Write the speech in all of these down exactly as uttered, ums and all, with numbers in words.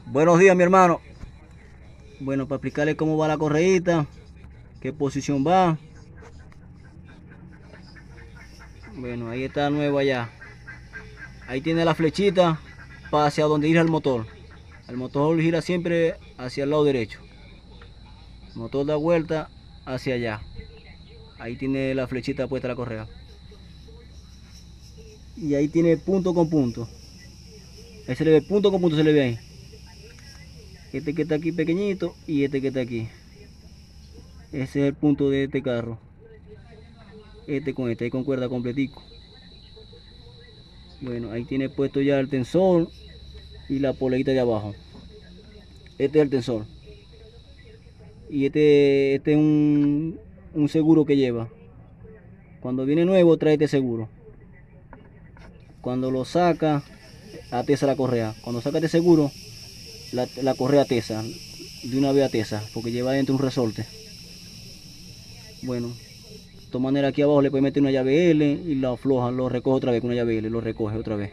Buenos días, mi hermano. Bueno, para explicarle cómo va la correíta, qué posición va. Bueno, ahí está nueva ya. Ahí tiene la flechita para hacia donde gira el motor. El motor gira siempre hacia el lado derecho. El motor da vuelta hacia allá. Ahí tiene la flechita puesta la correa. Y ahí tiene punto con punto. Ahí se le ve punto con punto, se le ve ahí. Este que está aquí pequeñito y este que está aquí. Ese es el punto de este carro. Este con este, ahí concuerda completico. Bueno, ahí tiene puesto ya el tensor y la poleita de abajo. Este es el tensor. Y este, este es un, un seguro que lleva. Cuando viene nuevo trae este seguro. Cuando lo saca, atesa la correa. Cuando saca este seguro, la, la correa atesa. De una vez atesa, porque lleva dentro un resorte. Bueno, de todas maneras aquí abajo le puede meter una llave L y lo afloja, lo recoge otra vez con una llave L, lo recoge otra vez.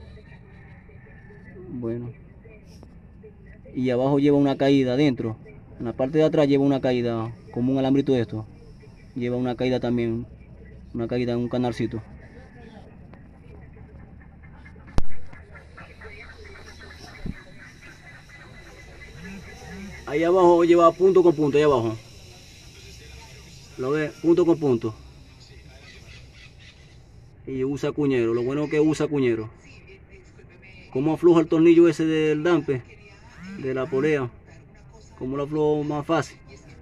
Bueno, y abajo lleva una caída adentro. En la parte de atrás lleva una caída, como un alambrito de esto. Lleva una caída también, una caída en un canalcito. Ahí abajo lleva punto con punto, ahí abajo. Lo ve, punto con punto. Y usa cuñero, lo bueno es que usa cuñero. Cómo afloja el tornillo ese del dampe, de la polea. Cómo lo afloja más fácil.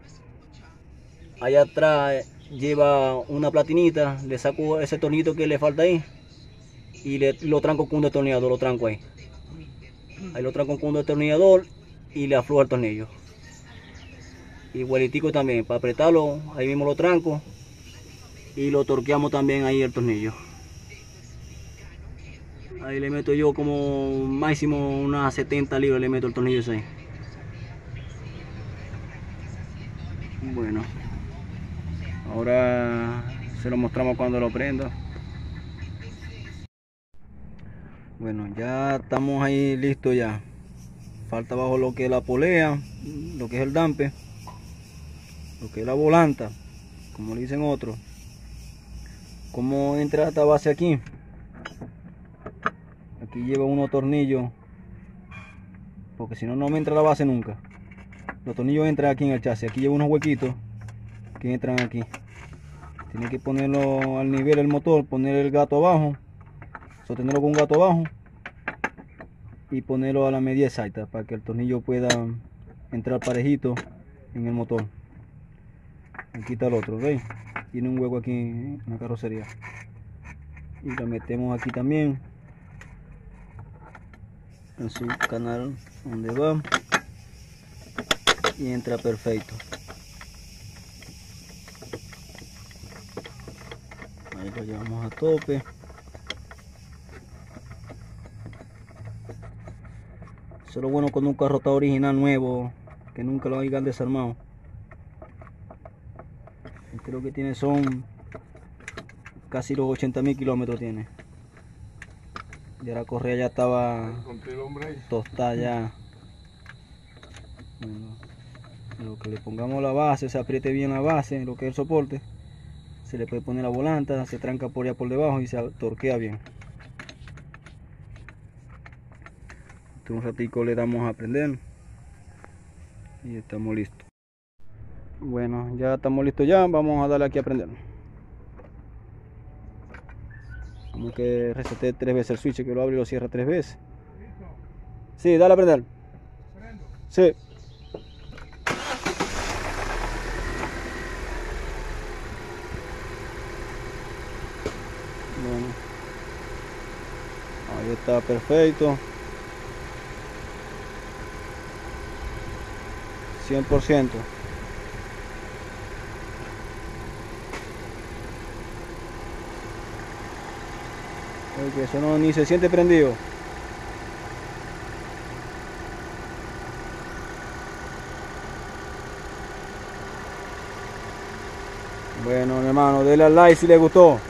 Allá atrás lleva una platinita, le saco ese tornillo que le falta ahí. Y le, lo tranco con un destornillador, lo tranco ahí. Ahí lo tranco con un destornillador y le afloja el tornillo. Igualitico también, para apretarlo, ahí mismo lo tranco y lo torqueamos también ahí el tornillo. Ahí le meto yo como máximo unas setenta libras, le meto el tornillo ese ahí. Bueno, ahora se lo mostramos cuando lo prenda. Bueno, ya estamos ahí listos ya. Falta abajo lo que es la polea, lo que es el dampe, lo que es la volanta, como le dicen otros. Cómo entra esta base aquí. Aquí lleva unos tornillos, porque si no, no me entra la base nunca. Los tornillos entran aquí en el chasis. Aquí lleva unos huequitos que entran aquí. Tiene que ponerlo al nivel del motor, poner el gato abajo, sostenerlo con un gato abajo y ponerlo a la medida exacta para que el tornillo pueda entrar parejito en el motor. Aquí está el otro, ¿veis? Tiene un hueco aquí en la carrocería. Y lo metemos aquí también en su canal donde va y entra perfecto. Ahí lo llevamos a tope. Eso es lo bueno cuando un carro está original, nuevo, que nunca lo hayan desarmado. Creo que tiene son casi los ochenta mil kilómetros tiene. Ya la correa ya estaba tostada ya. Bueno, lo que le pongamos la base, se apriete bien la base, lo que es el soporte, se le puede poner la volanta, se tranca por allá por debajo y se torquea bien. Entonces un ratico le damos a prender y estamos listos. Bueno, ya estamos listos ya, vamos a darle aquí a prender. Vamos que resete tres veces el switch, que lo abre y lo cierra tres veces. Sí, dale a prender. Sí. Bueno, ahí está perfecto. cien por ciento. Porque eso no, ni se siente prendido. Bueno, mi hermano, denle al like si les gustó.